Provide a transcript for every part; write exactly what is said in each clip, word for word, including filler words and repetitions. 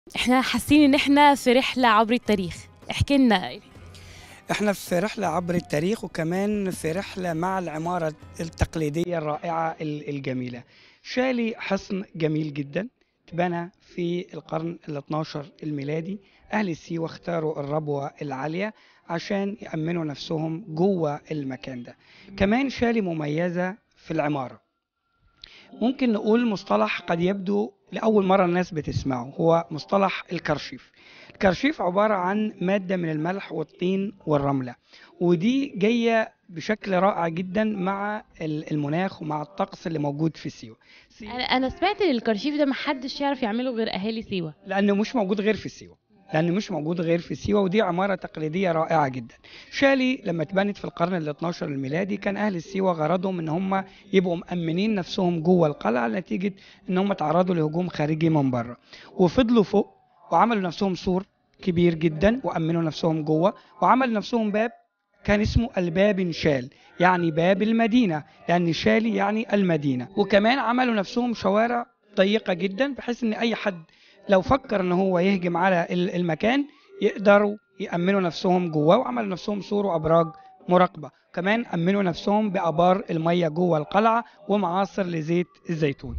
احنا حاسين ان احنا في رحلة عبر التاريخ. احكي لنا. احنا في رحلة عبر التاريخ، وكمان في رحلة مع العمارة التقليدية الرائعة ال- الجميلة. شالي حصن جميل جدا اتبنى في القرن ال اثناشر الميلادي. أهل سيوة اختاروا الربوة العالية عشان يأمنوا نفسهم جوه المكان ده. كمان شالي مميزة في العمارة. ممكن نقول مصطلح قد يبدو لأول مرة الناس بتسمعه، هو مصطلح الكرشيف. الكرشيف عبارة عن مادة من الملح والطين والرملة، ودي جاية بشكل رائع جدا مع المناخ ومع الطقس اللي موجود في سيوة. انا انا سمعت ان الكرشيف ده محدش يعرف يعمله غير اهالي سيوة. لأنه مش موجود غير في سيوة لأنه مش موجود غير في سيوة، ودي عمارة تقليدية رائعة جدا. شالي لما اتبنت في القرن ال اثناشر الميلادي كان أهل سيوة غرضهم إن هم يبقوا مأمنين نفسهم جوه القلعة نتيجة إن هم تعرضوا لهجوم خارجي من بره، وفضلوا فوق وعملوا نفسهم سور كبير جدا وأمنوا نفسهم جوه، وعمل نفسهم باب كان اسمه الباب شال، يعني باب المدينة، لأن شالي يعني المدينة. وكمان عملوا نفسهم شوارع ضيقة جدا بحيث إن أي حد لو فكر ان هو يهجم على المكان يقدروا يأمنوا نفسهم جواه، وعملوا نفسهم سور وابراج مراقبة. كمان أمنوا نفسهم بآبار المية جوه القلعة ومعاصر لزيت الزيتون.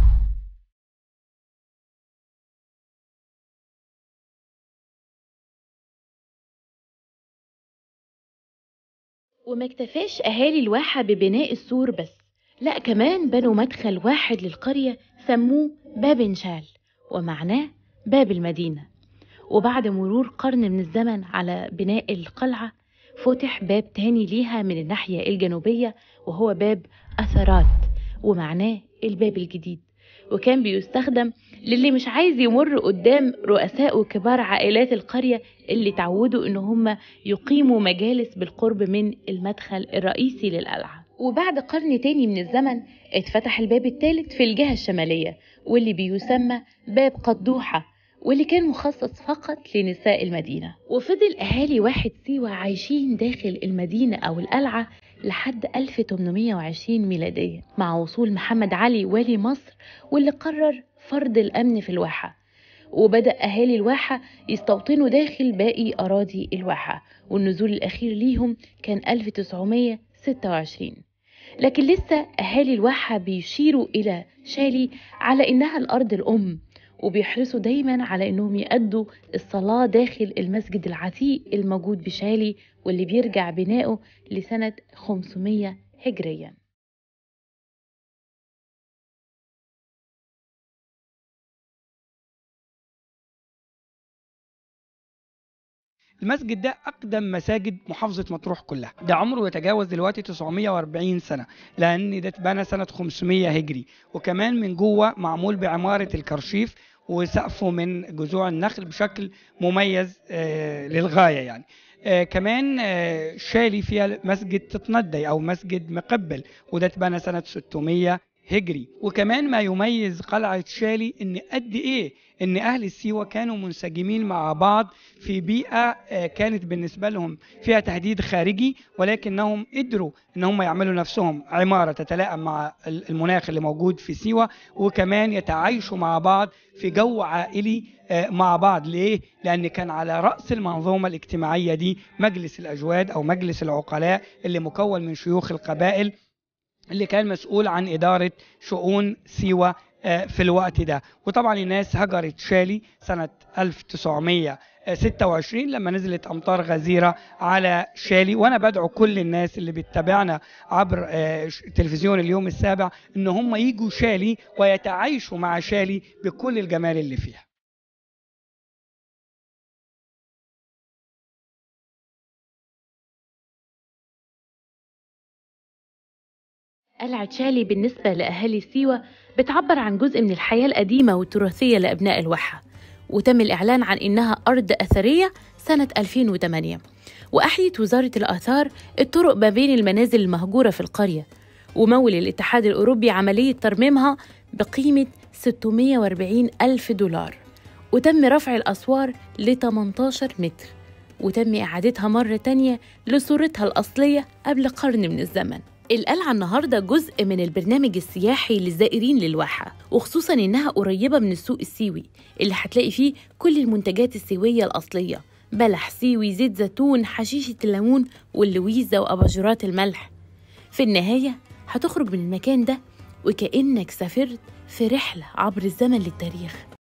وما اكتفاش أهالي الواحة ببناء السور بس، لأ كمان بنوا مدخل واحد للقرية سموه باب شال، ومعناه باب المدينة. وبعد مرور قرن من الزمن على بناء القلعة فتح باب تاني ليها من الناحية الجنوبية، وهو باب أثرات، ومعناه الباب الجديد. وكان بيستخدم للي مش عايز يمر قدام رؤساء وكبار عائلات القرية اللي تعودوا ان هم يقيموا مجالس بالقرب من المدخل الرئيسي للقلعة. وبعد قرن تاني من الزمن اتفتح الباب الثالث في الجهة الشمالية، واللي بيسمى باب قدوحة، واللي كان مخصص فقط لنساء المدينة. وفضل أهالي واحد سيوة عايشين داخل المدينة أو القلعة لحد ألف وثمانمائة وعشرين ميلادية، مع وصول محمد علي والي مصر، واللي قرر فرض الأمن في الواحة. وبدأ أهالي الواحة يستوطنوا داخل باقي أراضي الواحة، والنزول الأخير ليهم كان ألف وتسعمائة وستة وعشرين. لكن لسه أهالي الواحة بيشيروا إلى شالي على إنها الأرض الأم، وبيحرصوا دايما على إنهم يأدوا الصلاة داخل المسجد العتيق الموجود بشالي، واللي بيرجع بناؤه لسنة خمسمائة هجريا. المسجد ده أقدم مساجد محافظة مطروح كلها، ده عمره يتجاوز دلوقتي تسعمائة وأربعين سنة، لأن ده اتبنى سنة خمسمائة هجري. وكمان من جوه معمول بعمارة الكرشيف، وسقفه من جذوع النخل بشكل مميز آه للغاية يعني. آه كمان آه شالي فيها مسجد تتندي أو مسجد مقبل، وده اتبنى سنة ستمائة هجري. وكمان ما يميز قلعة شالي ان قد ايه ان اهل سيوة كانوا منسجمين مع بعض في بيئة كانت بالنسبة لهم فيها تهديد خارجي، ولكنهم قدروا ان هم يعملوا نفسهم عمارة تتلائم مع المناخ اللي موجود في سيوة، وكمان يتعايشوا مع بعض في جو عائلي مع بعض. ليه؟ لأن كان على رأس المنظومة الاجتماعية دي مجلس الأجواد أو مجلس العقلاء، اللي مكون من شيوخ القبائل، اللي كان مسؤول عن إدارة شؤون سيوة في الوقت ده. وطبعا الناس هجرت شالي سنة ألف وتسعمائة وستة وعشرين لما نزلت أمطار غزيرة على شالي. وأنا بدعو كل الناس اللي بتتابعنا عبر تلفزيون اليوم السابع إن هم يجوا شالي ويتعايشوا مع شالي بكل الجمال اللي فيها. قلعة شالي بالنسبة لأهالي سيوة بتعبر عن جزء من الحياة القديمة والتراثية لأبناء الواحة، وتم الإعلان عن إنها أرض أثرية سنة ألفين وثمانية. وأحيت وزارة الآثار الطرق ما بين المنازل المهجورة في القرية، ومول الاتحاد الأوروبي عملية ترميمها بقيمة ستمائة وأربعين ألف دولار، وتم رفع الأسوار ل ثمانية عشر متر، وتم إعادتها مرة تانية لصورتها الأصلية قبل قرن من الزمن. القلعة النهاردة جزء من البرنامج السياحي للزائرين للواحة، وخصوصاً إنها قريبة من السوق السيوي اللي هتلاقي فيه كل المنتجات السيوية الأصلية، بلح سيوي، زيت زيتون، حشيشة الليمون واللويزة وأباجورات الملح. في النهاية هتخرج من المكان ده وكأنك سافرت في رحلة عبر الزمن للتاريخ.